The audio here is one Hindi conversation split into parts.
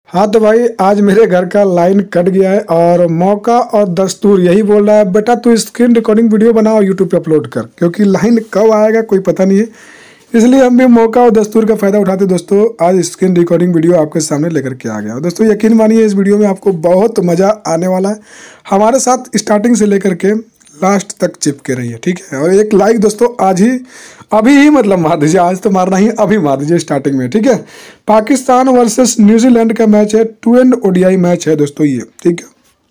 हाँ तो भाई आज मेरे घर का लाइन कट गया है और मौका और दस्तूर यही बोल रहा है बेटा तू स्क्रीन रिकॉर्डिंग वीडियो बनाओ यूट्यूब पे अपलोड कर, क्योंकि लाइन कब आएगा कोई पता नहीं है। इसलिए हम भी मौका और दस्तूर का फ़ायदा उठाते दोस्तों आज स्क्रीन रिकॉर्डिंग वीडियो आपके सामने लेकर के आ गया। दोस्तों यकीन मानिए इस वीडियो में आपको बहुत मज़ा आने वाला है। हमारे साथ स्टार्टिंग से लेकर के लास्ट तक चिपके रहिए, ठीक है। और एक लाइक दोस्तों आज ही अभी ही मतलब मार दीजिए, आज तो मारना ही अभी मार दीजिए स्टार्टिंग में, ठीक है। पाकिस्तान वर्सेस न्यूजीलैंड का मैच है, 2 ODI मैच है दोस्तों ये, ठीक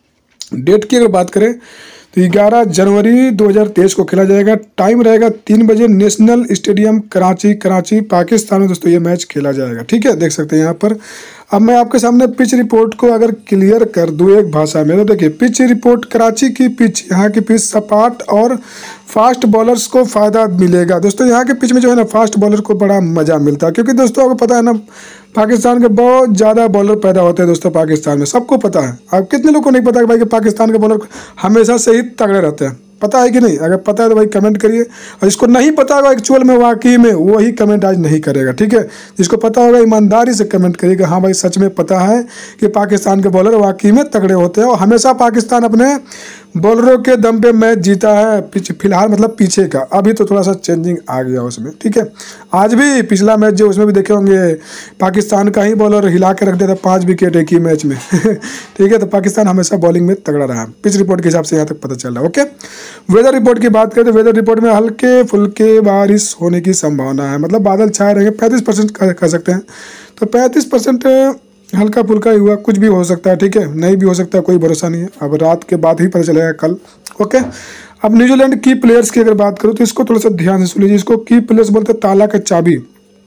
है। डेट की अगर बात करें तो 11 जनवरी 2023 को खेला जाएगा। टाइम रहेगा 3 बजे, नेशनल स्टेडियम कराची पाकिस्तान में दोस्तों ये मैच खेला जाएगा, ठीक है। देख सकते हैं यहाँ पर। अब मैं आपके सामने पिच रिपोर्ट को अगर क्लियर कर दूँ एक भाषा में तो देखिए, पिच रिपोर्ट कराची की पिच, यहाँ की पिच सपाट और फास्ट बॉलर्स को फ़ायदा मिलेगा दोस्तों। यहाँ के पिच में जो है ना फास्ट बॉलर को बड़ा मज़ा मिलता है, क्योंकि दोस्तों आपको पता है ना पाकिस्तान के बहुत ज़्यादा बॉलर पैदा होते हैं दोस्तों पाकिस्तान में, सबको पता है। अब कितने लोगों को नहीं पता कि भाई कि पाकिस्तान के बॉलर हमेशा से ही तगड़े रहते हैं, पता है कि नहीं? अगर पता है तो भाई कमेंट करिए, और जिसको नहीं पता होगा एक्चुअल में वाकई में वही कमेंट आज नहीं करेगा, ठीक है। जिसको पता होगा ईमानदारी से कमेंट करिएगा, हाँ भाई सच में पता है कि पाकिस्तान के बॉलर वाकई में तगड़े होते हैं और हमेशा पाकिस्तान अपने बॉलरों के दम पे मैच जीता है। फिलहाल मतलब पीछे का अभी तो थोड़ा सा चेंजिंग आ गया उसमें, ठीक है। आज भी पिछला मैच जो उसमें भी देखे होंगे पाकिस्तान का ही बॉलर हिला के रख दिया था 5 विकेट एक ही मैच में ठीक है। तो पाकिस्तान हमेशा बॉलिंग में तगड़ा रहा, पिच रिपोर्ट के हिसाब से यहाँ तक पता चल रहा है, ओके। वेदर रिपोर्ट की बात करें तो वेदर रिपोर्ट में हल्के फुल्के बारिश होने की संभावना है, मतलब बादल छाए रहेंगे। 35% कह सकते हैं, तो 35% हल्का फुल्का ही हुआ, कुछ भी हो सकता है, ठीक है। नहीं भी हो सकता है, कोई भरोसा नहीं है। अब रात के बाद ही पता चलेगा कल, ओके। अब न्यूजीलैंड की प्लेयर्स की अगर बात करूँ तो इसको थोड़ा सा ध्यान से सुन लीजिए। इसको की प्लेयर्स बोलते हैं ताला का चाबी,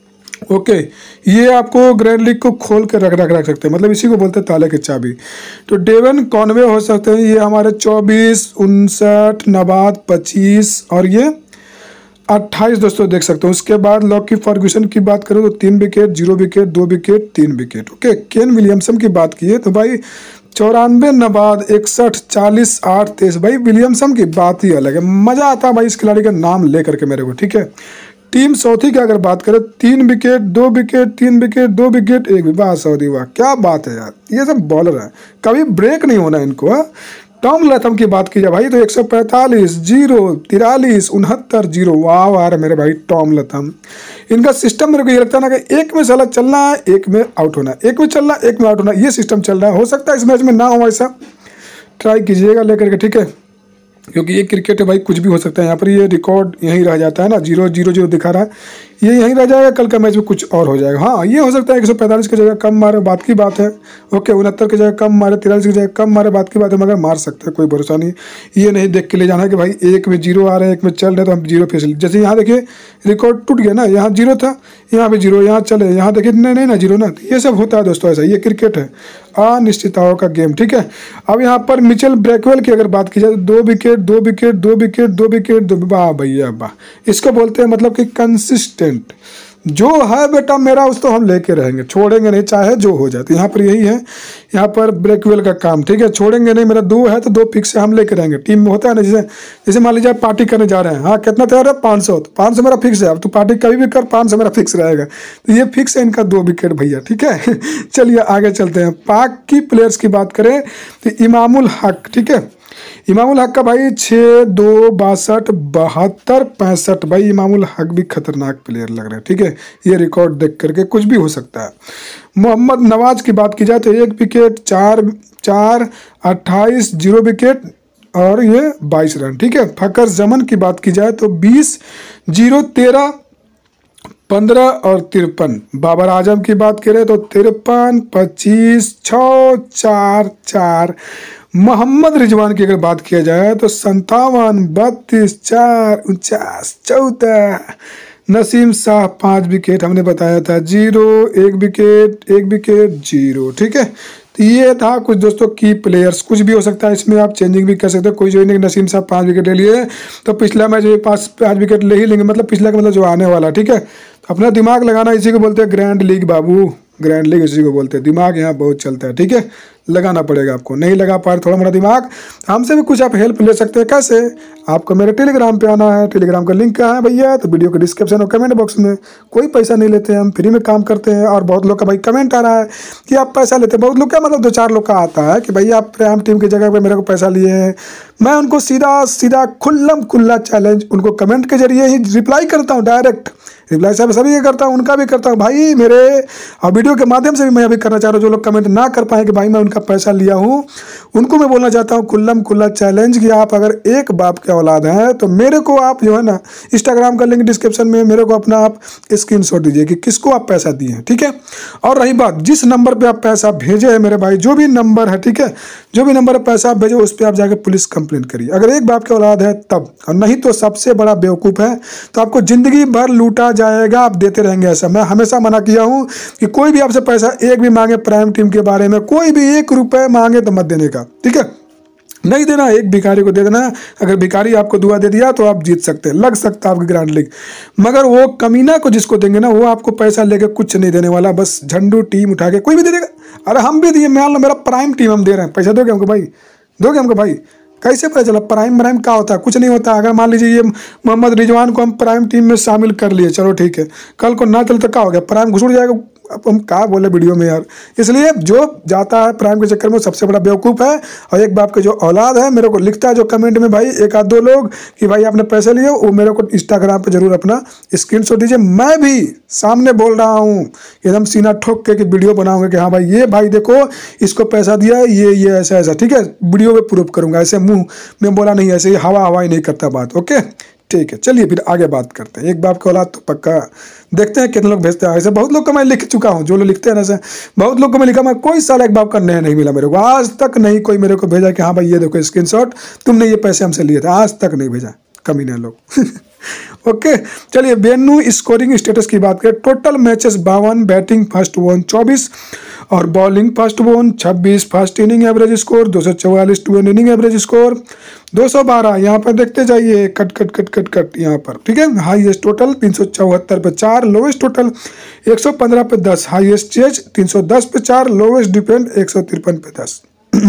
ओके। ये आपको ग्रैंड लीग को खोल कर रख सकते हैं, मतलब इसी को बोलते हैं ताले की चाबी। तो डेवन कॉनवे हो सकते हैं, ये हमारे 24, 59, नबाद 25 और ये 28 दोस्तों देख सकते हो। उसके बाद लॉकी फर्ग्यूसन की बात करूँ तो 3 wicket, 0 wicket, 2 wicket, 3 wicket, okay. Kane Williamson की बात की है तो भाई 94, नबाद 61, 40, 8, 23। भाई विलियमसन की बात ही अलग है, मज़ा आता है भाई इस खिलाड़ी का नाम लेकर के मेरे को, ठीक है। टीम सऊदी की अगर बात करें 3 wicket, 2 wicket, 3 wicket, 2 wicket, 1 wicket. वाह सऊदी वाह, क्या बात है यार, ये सब बॉलर है, कभी ब्रेक नहीं होना इनको। हाँ, टॉम लथम की बात की जाए भाई तो 145, 0, 43, 69, 0। वाह वाह मेरे भाई टॉम लथम। इनका सिस्टम मेरे को ये लगता है ना कि एक में साला चलना है, एक में आउट होना है, एक में चलना, एक में आउट होना, ये सिस्टम चल रहा है। हो सकता है इस मैच में ना हो, ऐसा ट्राई कीजिएगा लेकर के, ठीक है। क्योंकि ये क्रिकेट है भाई, कुछ भी हो सकता है। यहाँ पर ये रिकॉर्ड यहीं रह जाता है ना, 0-0-0 दिखा रहा है, ये यहीं रह जाएगा। कल का मैच में कुछ और हो जाएगा। हाँ ये हो सकता है 145 की जगह कम मारे, बात की बात है, ओके। 69 की जगह कम मारे, 43 की जगह कम मारे, बात की बात है, मगर मार सकते हैं, कोई भरोसा नहीं। ये नहीं देख के ले जाना है कि भाई एक में 0 आ रहे हैं, एक में चल रहे तो हम 0 पे। जैसे यहाँ देखिए रिकॉर्ड टूट गया ना, यहाँ 0 था, यहाँ पे 0, यहाँ चले, यहाँ देखिए नहीं ना 0 ना। ये सब होता है दोस्तों, ऐसा ये क्रिकेट है, अनिश्चितताओं का गेम, ठीक है। अब यहाँ पर मिचेल ब्रैकवेल की अगर बात की जाए तो 2 विकेट, 2 विकेट, 2 विकेट, 2 विकेट, वाह भैया वाह। इसको बोलते हैं मतलब कि कंसिस्टेंट, जो है बेटा मेरा उस तो हम लेके रहेंगे, छोड़ेंगे नहीं चाहे जो हो जाए। तो यहाँ पर यही है, यहाँ पर ब्रैकवेल का काम, ठीक है। छोड़ेंगे नहीं, मेरा 2 है तो 2 फिक्स से हम लेके रहेंगे। टीम में होता है ना, जैसे मान लीजिए पार्टी करने जा रहे हैं, हाँ कितना तैयार है 500, तो 500 मेरा फिक्स है। अब तू पार्टी कभी भी कर, 500 मेरा फिक्स रहेगा। तो ये फिक्स है इनका 2 विकेट भैया, ठीक है चलिए आगे चलते हैं। पाक की प्लेयर्स की बात करें तो इमामुल हक, ठीक है। इमामुल हक का भाई 6, 2, 62, 72, 65। भाई इमामुल हक भी खतरनाक प्लेयर लग रहे हैं, ठीक है। ये रिकॉर्ड देख करके कुछ भी हो सकता है। मोहम्मद नवाज की बात की जाए तो 1 विकेट, 4, 28, 0 विकेट और ये 22 रन, ठीक है। फकर जमन की बात की जाए तो 20, 0, 13, 15 और 53। बाबर आजम की बात करें तो 53, 25, 6, 4, 4। मोहम्मद रिजवान की अगर बात किया जाए तो 57, 32, 4, 49, 14। नसीम शाह 5 विकेट हमने बताया था, 0, 1 विकेट, 1 विकेट, 0, ठीक है। तो ये था कुछ दोस्तों की प्लेयर्स, कुछ भी हो सकता है इसमें, आप चेंजिंग भी कर सकते हो। कोई जो नहीं, नसीम साहब 5 विकेट ले लिए तो पिछला मैच 5 विकेट ले ही लेंगे, मतलब पिछला का मतलब जो आने वाला, ठीक है। अपना दिमाग लगाना, इसी को बोलते हैं ग्रैंड लीग बाबू, ग्रैंड लीग इसी को बोलते हैं। दिमाग यहाँ बहुत चलता है, ठीक है, लगाना पड़ेगा आपको। नहीं लगा पा रहे थोड़ा मोड़ा दिमाग, हमसे भी कुछ आप हेल्प ले सकते हैं। कैसे? आपको मेरे टेलीग्राम पे आना है। टेलीग्राम का लिंक कहाँ है भैया? तो वीडियो के डिस्क्रिप्शन और कमेंट बॉक्स में। कोई पैसा नहीं लेते हैं, हम फ्री में काम करते हैं। और बहुत लोग का भाई कमेंट आ रहा है कि आप पैसा लेते हैं। बहुत लोग का मतलब 2-4 लोग का आता है कि भैया आप प्राइम टीम की जगह पे मेरे को पैसा लिए हैं। मैं उनको सीधा सीधा खुल्लम खुल्ला चैलेंज उनको कमेंट के जरिए ही रिप्लाई करता हूँ, डायरेक्ट रिप्लाई साहब सभी ये करता हूँ, उनका भी करता हूँ भाई। मेरे और वीडियो के माध्यम से भी मैं अभी करना चाह रहा हूँ। जो लोग कमेंट ना कर पाए कि भाई मैं उनका पैसा लिया हूँ, उनको मैं बोलना चाहता हूँ खुल्लम खुल्ला चैलेंज कि आप अगर एक बाप के औलाद हैं तो मेरे को आप जो है ना, इंस्टाग्राम का लिंक डिस्क्रिप्शन में, मेरे को अपना आप स्क्रीनशॉट दीजिए कि किसको आप पैसा दिए हैं, ठीक है। और रही बात, जिस नंबर पर आप पैसा भेजे हैं मेरे भाई, जो भी नंबर है, ठीक है, जो भी नंबर पर पैसा आप भेजो उस पर आप जाकर पुलिस कंप्लेंट करिए, अगर एक बाप के औलाद है तब। और नहीं तो सबसे बड़ा बेवकूफ़ है तो आपको जिंदगी भर लूटा जाएगा, आप देते रहेंगे। ऐसा मैं हमेशा मना किया हूं कि कोई भी आपसे पैसा एक भी मांगे प्राइम टीम के बारे में, कोई भी 1 रुपए मांगे तो मत देने का, ठीक है, नहीं देना। एक भिखारी को दे देना। अगर भिखारी आपको दुआ दे दिया तो आप जीत सकते हैं, लग सकता है आपकी ग्रैंड लीग। मगर वो कमीना को जिसको देंगे ना, वो आपको पैसा लेके कुछ नहीं देने वाला, बस झंडू टीम उठा के कोई भी दे देगा। अरे हम भी दिए, मान लो मेरा प्राइम टीम हम दे रहे हैं, पैसा दोगे हमको भाई? दोगे हमको भाई? कैसे पता चला? प्राइम क्या होता है? कुछ नहीं होता। अगर मान लीजिए ये मोहम्मद रिजवान को हम प्राइम टीम में शामिल कर लिए, चलो ठीक है, कल को ना चले तो क्या हो गया? प्राइम घुस जाएगा। अब हम क्या बोले वीडियो में यार। इसलिए जो जाता है प्राइम के चक्कर में सबसे बड़ा बेवकूफ़ है। और एक बाप के जो औलाद है, मेरे को लिखता है जो कमेंट में भाई 1-2 लोग कि भाई आपने पैसे लिए, वो मेरे को इंस्टाग्राम पे जरूर अपना स्क्रीनशॉट दीजिए। मैं भी सामने बोल रहा हूँ, एकदम सीना ठोक के कि वीडियो बनाऊंगा कि हाँ भाई ये भाई देखो इसको पैसा दिया है, ये ऐसा ऐसा, ठीक है, वीडियो में प्रूफ करूंगा। ऐसे मुंह में बोला नहीं, ऐसे ही हवा ही नहीं करता बात। ओके ठीक है, चलिए फिर आगे बात करते हैं। एक बाप के औलाद तो पक्का देखते हैं कितने लोग भेजते हैं। ऐसे बहुत लोग को मैं लिख चुका हूँ, जो लोग लिखते हैं ना, ऐसे बहुत लोग को मैं लिखा, मैं कोई साल एक बाप का नया नहीं मिला मेरे को, आज तक नहीं कोई मेरे को भेजा कि हाँ भाई ये देखो स्क्रीनशॉट, तुमने ये पैसे हमसे लिए थे, आज तक नहीं भेजा, कमीने लोग। ओके चलिए, बेनू स्कोरिंग स्टेटस की बात करें। Total matches 52, batting first one 24 और bowling first one 26, first inning average score 244, 2 inning average score 212। यहाँ पर देखते जाइए, cut cut cut cut cut यहाँ पर, ठीक है। हाईएस्ट टोटल 374 पे 4, लोवेस्ट टोटल 115 पे 10, हाईएस्ट चेज 310 पे 4, लोवेस्ट डिफेंड 153 पे 10।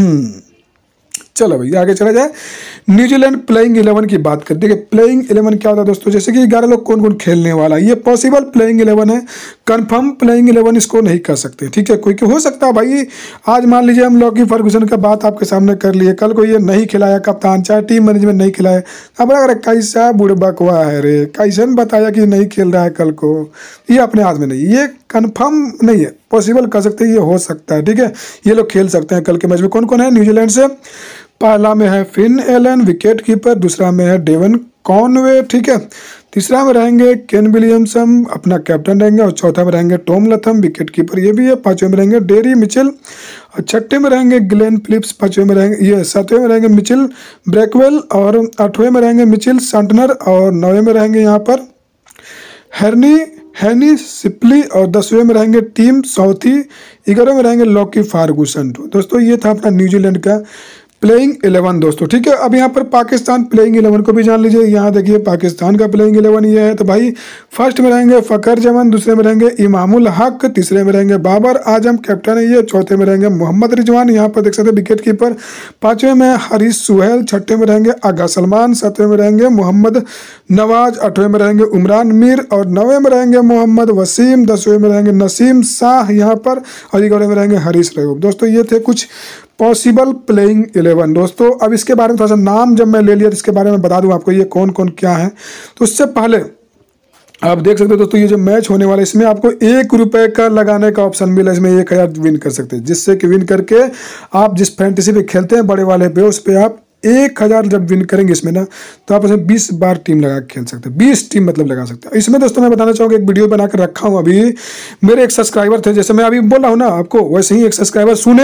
चलो भैया आगे चला जाए। न्यूजीलैंड प्लेइंग 11 की बात करते हैं। प्लेइंग 11 क्या होता है दोस्तों? जैसे कि 11 लोग कौन कौन खेलने वाला है, ये पॉसिबल प्लेइंग 11 है, कंफर्म प्लेइंग 11 इसको नहीं कर सकते, ठीक है। कोई हो सकता है भाई, आज मान लीजिए हम लॉकी फर्गुसन का बात आपके सामने कर लिए, कल को ये नहीं खिलाया कप्तान, चाहे टीम मैनेजमेंट नहीं खिलाया, अब अगर कैसा बुढ़बकवा है रे, कैसन बताया कि नहीं खेल रहा है कल को, ये अपने हाथ में नहीं, ये कन्फर्म नहीं है, पॉसिबल कर सकते हैं, ये हो सकता है, ठीक है। ये लोग खेल सकते हैं कल के मैच में। कौन कौन है न्यूजीलैंड से? पहला में है फिन एलन विकेट कीपर, दूसरा में है डेवन कॉनवे, ठीक है, तीसरा में रहेंगे केन विलियमसन अपना कैप्टन रहेंगे, और चौथा में रहेंगे टॉम लथम विकेट कीपर, ये भी है। पांचवें में रहेंगे डेरी मिचेल, और छठे में रहेंगे ग्लेन फिलिप्स, पांचवें में रहेंगे ये, सातवें में रहेंगे मिचेल ब्रैकवेल, और आठवें में रहेंगे मिचेल सांटनर, और नौवें में रहेंगे यहाँ पर हैनी सिपली, और 10वें में रहेंगे टीम साउथी, 11वें में रहेंगे लॉकी फार्गूसन। दोस्तों ये था अपना न्यूजीलैंड का प्लेइंग 11 दोस्तों, ठीक है। अब यहाँ पर पाकिस्तान प्लेइंग 11 को भी जान लीजिए। यहाँ देखिए पाकिस्तान का प्लेइंग 11 ये है। तो भाई फर्स्ट में रहेंगे फ़खर जमान, दूसरे में रहेंगे इमामुल हक, तीसरे में रहेंगे बाबर आजम कैप्टन है ये, चौथे में रहेंगे मोहम्मद रिजवान, यहाँ पर देख सकते हैं विकेट कीपर, पाँचवें में हरीश सुहेल, छठे में रहेंगे आगा सलमान, सातवें में रहेंगे मोहम्मद नवाज, आठवें में रहेंगे उमरान मीर, और नौवें में रहेंगे मोहम्मद वसीम, 10वें में रहेंगे नसीम शाह यहाँ पर, और 11वें में रहेंगे हरीश रऊफ। दोस्तों ये थे कुछ पॉसिबल प्लेइंग 11 दोस्तों। अब इसके बारे में थोड़ा सा नाम जब मैं ले लिया तो इसके बारे में बता दूं आपको ये कौन कौन क्या है। तो उससे पहले आप देख सकते हो दोस्तों, ये जो मैच होने वाला है इसमें आपको 1 रुपये का लगाने का ऑप्शन मिला, इसमें 1000 विन कर सकते हैं, जिससे कि विन करके आप जिस फैंटेसी पे खेलते हैं बड़े वाले पे, उस पर आप 1000 जब विन करेंगे इसमें ना, तो आप उसमें 20 बार टीम लगा के खेल सकते हैं, 20 टीम मतलब लगा सकते हैं। इसमें दोस्तों मैं बताना चाहूँगा, एक वीडियो बना कर रखा हूँ अभी, मेरे एक सब्सक्राइबर थे, जैसे मैं अभी बोल रहा हूँ ना आपको, वैसे ही एक सब्सक्राइबर सुने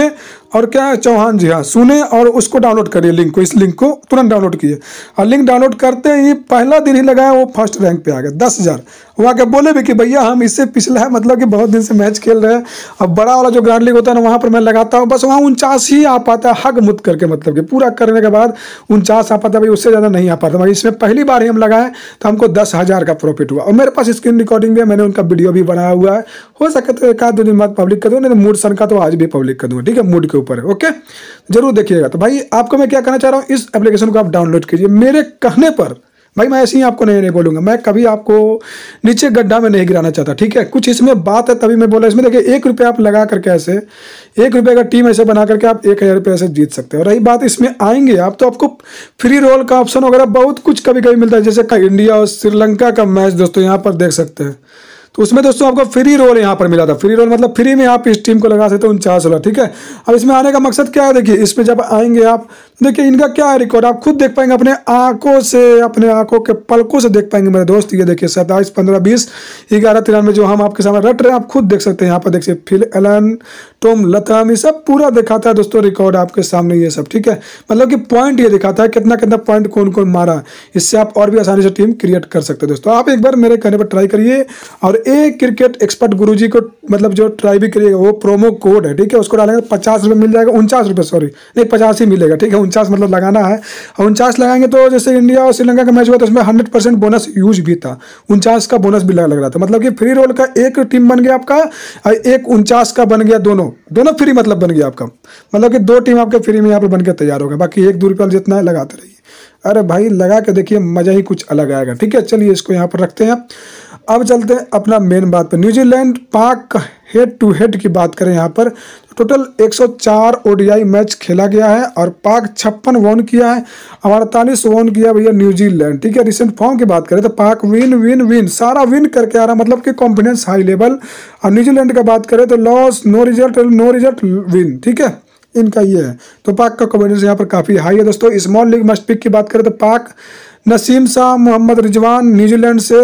और क्या है, चौहान जी, हाँ सुने और उसको डाउनलोड करिए लिंक को, इस लिंक को तुरंत डाउनलोड किए। और लिंक डाउनलोड करते ही पहला दिन ही लगाया वो फर्स्ट रैंक पे आ गया 10,000। वो आके बोले भी कि भैया हम इससे पिछला है, मतलब कि बहुत दिन से मैच खेल रहे हैं, अब बड़ा वाला जो ग्रैंड लीग होता है ना वहाँ पर मैं लगाता हूँ, बस वहाँ 49 ही आ पाता है, हग मुत करके, मतलब कि पूरा करने के बाद 49 आ पाता है भाई, उससे ज़्यादा नहीं आ पाता भाई। इसमें पहली बार ही हम लगाए तो हमको 10,000 का प्रॉफिट हुआ। और मेरे पास स्क्रीन रिकॉर्डिंग भी है, मैंने उनका वीडियो भी बनाया हुआ है, हो सके तो एक आध दो दिन बाद पब्लिक कर दूँ, नहीं तो मूड सन का तो आज भी पब्लिक कर दूँगा, ठीक है, मूड के ऊपर है। ओके, जरूर देखिएगा। तो भाई आपको मैं क्या कहना चाह रहा हूँ, इस एप्लीकेशन को आप डाउनलोड कीजिए मेरे कहने पर। भाई मैं ऐसे ही आपको नहीं बोलूंगा, मैं कभी आपको नीचे गड्ढा में नहीं गिराना चाहता, ठीक है। कुछ इसमें बात है तभी मैं बोला। इसमें देखिए 1 रुपये आप लगा करके ऐसे 1 रुपये का टीम ऐसे बना करके आप 1,000 रुपये ऐसे जीत सकते हो। रही बात इसमें आएंगे आप तो आपको फ्री रोल का ऑप्शन वगैरह बहुत कुछ कभी कभी मिलता है, जैसे इंडिया और श्रीलंका का मैच दोस्तों यहाँ पर देख सकते हैं। तो उसमें दोस्तों आपको फ्री रोल यहाँ पर मिला था। फ्री रोल मतलब फ्री में आप इस टीम को लगा सकते हो 49 वाला, ठीक है। अब इसमें आने का मकसद क्या है, देखिए इसमें जब आएंगे आप, देखिए इनका क्या है रिकॉर्ड, आप खुद देख पाएंगे अपने आंखों से, अपने आंखों के पलकों से देख पाएंगे मेरे दोस्त। ये देखिए 27, 15, 20, 11, 93 जो हम आपके सामने रट रहे हैं, आप खुद देख सकते हैं। यहाँ पर देखिए फिल एलन, टॉम लथम, ये सब पूरा दिखाता है दोस्तों रिकॉर्ड आपके सामने, ये सब ठीक है। मतलब कि पॉइंट ये दिखाता है कितना कितना पॉइंट कौन कौन मारा। इससे आप और भी आसानी से टीम क्रिएट कर सकते हैं दोस्तों। आप एक बार मेरे कहने पर ट्राई करिए। और एक क्रिकेट एक्सपर्ट गुरुजी को मतलब जो ट्राई भी करिएगा, वो प्रोमो कोड है, ठीक है, उसको डालेंगे 50 रुपये मिल जाएगा, 49 रुपये, सॉरी नहीं 50 ही मिलेगा, ठीक है। 49 मतलब लगाना है, और 49 लगाएंगे तो जैसे इंडिया और श्रीलंका का मैच हुआ तो उसमें 100% बोनस यूज भी था, 49 का बोनस भी लग रहा था। मतलब कि फ्री रोल का एक टीम बन गया आपका और एक 49 का बन गया, दोनों फ्री मतलब बन गया आपका। मतलब कि 2 टीम आपके फ्री में यहाँ पर बन के तैयार होगा। बाकी 1-2 रुपये जितना है लगाते रहिए। अरे भाई लगा के देखिए, मजा ही कुछ अलग आएगा, ठीक है। चलिए इसको यहाँ पर रखते हैं। अब चलते हैं अपना मेन बात पर। न्यूजीलैंड पाक हेड टू हेड की बात करें यहाँ पर, टोटल 104 ओडीआई मैच खेला गया है और पाक 56 वॉन किया है और 48 वॉन किया भैया न्यूजीलैंड, ठीक है। रिसेंट फॉर्म की बात करें तो पाक विन विन विन सारा विन करके आ रहा, मतलब कि कॉन्फिडेंस हाई लेवल। और न्यूजीलैंड का बात करें तो लॉस, नो रिजल्ट विन, ठीक है, इनका ये है। तो पाक का कॉन्फिडेंस यहाँ पर काफ़ी हाई है दोस्तों। स्मॉल लीग मस्ट पिक की बात करें तो पाक नसीम शाह, मोहम्मद रिजवान, न्यूजीलैंड से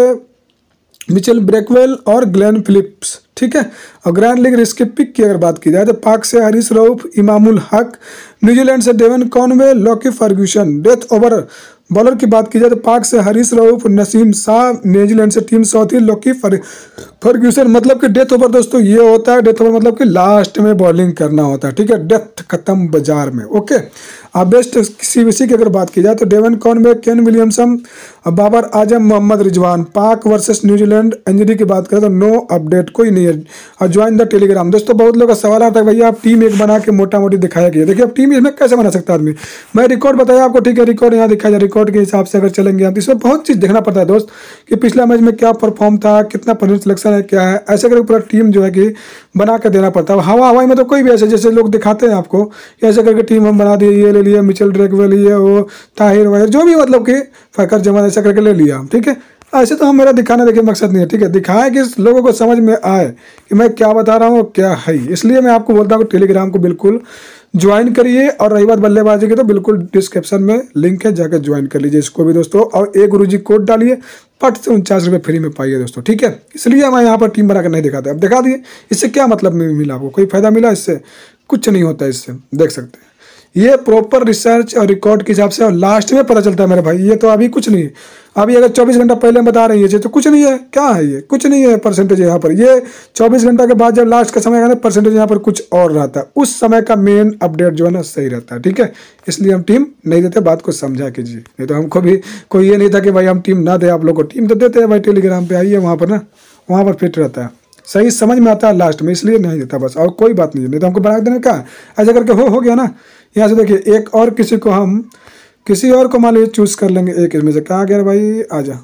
मिचेल ब्रेकवेल और ग्लेन फिलिप्स, ठीक है। और ग्रैंड लीग रिस्क पिक की अगर बात की जाए तो पाक से हरीश रऊफ, इमामुल हक, न्यूजीलैंड से Devon Conway, Lockie Ferguson. Death over bowler की बात की जाए तो पाक से हरीश रऊफ, नसीम शाह, न्यूजीलैंड से टीम चौथी लॉकी फर्ग्यूसन। मतलब कि डेथ ओवर दोस्तों ये होता है, डेथ ओवर मतलब कि लास्ट में बॉलिंग करना होता है, ठीक है, डेथ खत्म बाजार में। ओके, अब बेस्ट सीबीसी की अगर बात की जाए तो Devon Conway, Kane Williamson, Babar Azam, Mohammad Rizwan. Pak versus New Zealand injury की बात करें तो नो अपडेट, कोई नहीं है। और ज्वाइन द टेलीग्राम। दोस्तों बहुत लोगों का सवाल आता है भैया आप टीम एक बना के मोटा मोटी दिखाया गया, देखिए अब टीम इसमें कैसे बना सकता है आदमी। मैं रिकॉर्ड बताया आपको, ठीक है, रिकॉर्ड यहाँ दिखाया जाए, रिकॉर्ड के हिसाब से अगर चलेंगे हम तो इसमें बहुत चीज़ देखना पड़ता है दोस्त, कि पिछला मैच में क्या परफॉर्म था, कितना पॉइंट सिलेक्शन है, क्या है, ऐसे करके पूरा टीम जो है कि बना के देना पड़ता है। हवाई में तो कोई भी ऐसे जैसे लोग दिखाते हैं आपको, ऐसे करके टीम हम बना दिए, ये ले लिया मिचेल ड्रेकवेल, ये वो ताहिर वाहिर जो भी, मतलब कि फकर जमान, ऐसा करके ले लिया हम, ठीक है। ऐसे तो हम मेरा दिखाना देखिए मकसद नहीं है, ठीक है, दिखाए कि लोगों को समझ में आए कि मैं क्या बता रहा हूँ क्या है। इसलिए मैं आपको बोलता हूँ टेलीग्राम को बिल्कुल ज्वाइन करिए। और रही बात बल्लेबाजी की तो बिल्कुल डिस्क्रिप्शन में लिंक है, जाकर ज्वाइन कर लीजिए इसको भी दोस्तों। और एक गुरुजी कोड डालिए, पट से 49 रुपये फ्री में पाइए दोस्तों, ठीक है। इसलिए मैं यहाँ पर टीम बनाकर नहीं दिखाता, अब दिखा दिए। इससे क्या मतलब मिला आपको, कोई फायदा मिला इससे? कुछ नहीं होता इससे, देख सकते हैं। ये प्रॉपर रिसर्च और रिकॉर्ड के हिसाब से और लास्ट में पता चलता है मेरे भाई। ये तो अभी कुछ नहीं है, अभी अगर 24 घंटा पहले हम बता रहे हैं ये तो कुछ नहीं है। क्या है ये? कुछ नहीं है परसेंटेज यहाँ पर। ये 24 घंटा के बाद जब लास्ट का समय आएगा परसेंटेज यहाँ पर कुछ और रहता है। उस समय का मेन अपडेट जो है ना सही रहता है, ठीक है। इसलिए हम टीम नहीं देते, बात को समझा कीजिए। नहीं तो हमको भी कोई ये नहीं था कि भाई हम टीम ना दे आप लोग को, टीम तो देते हैं भाई। टेलीग्राम पर आइए, वहाँ पर ना, वहाँ पर फिट रहता है, सही समझ में आता है लास्ट में, इसलिए नहीं देता बस, और कोई बात नहीं है। नहीं तो हमको बना देने का ऐसा करके हो गया ना। यहाँ से देखिए एक और किसी को हम किसी और को मान लीजिए चूज़ कर लेंगे, एक इसमें से। कहाँ गया भाई, आजा,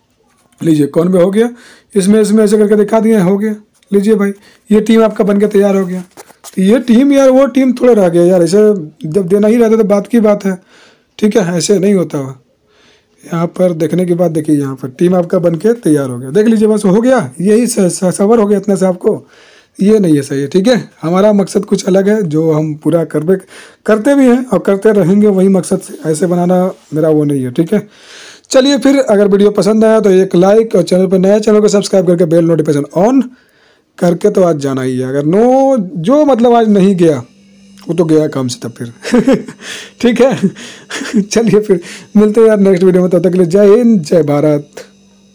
लीजिए कौन में हो गया, इसमें ऐसे करके दिखा दिए, हो गया। लीजिए भाई, ये टीम आपका बन के तैयार हो गया। तो ये टीम यार, वो टीम थोड़ा रह गया यार, ऐसे जब देना ही रहता तो बात की बात है, ठीक है, ऐसे नहीं होता हुआ। यहाँ पर देखने के बाद देखिए, यहाँ पर टीम आपका बन के तैयार हो गया, देख लीजिए, बस हो गया, यही सबर हो गया इतना से आपको। ये नहीं है सही है, ठीक है। हमारा मकसद कुछ अलग है जो हम पूरा करते भी हैं और करते रहेंगे, वही मकसद से। ऐसे बनाना मेरा वो नहीं है, ठीक है। चलिए फिर, अगर वीडियो पसंद आया तो एक लाइक, और चैनल पर नया चैनल को सब्सक्राइब करके बेल नोटिफिकेशन ऑन करके तो आज जाना ही है। अगर जो मतलब आज नहीं गया वो तो गया काम से तब फिर ठीक है चलिए फिर मिलते हैं यार नेक्स्ट वीडियो में, तब तक के लिए जय हिंद जय भारत।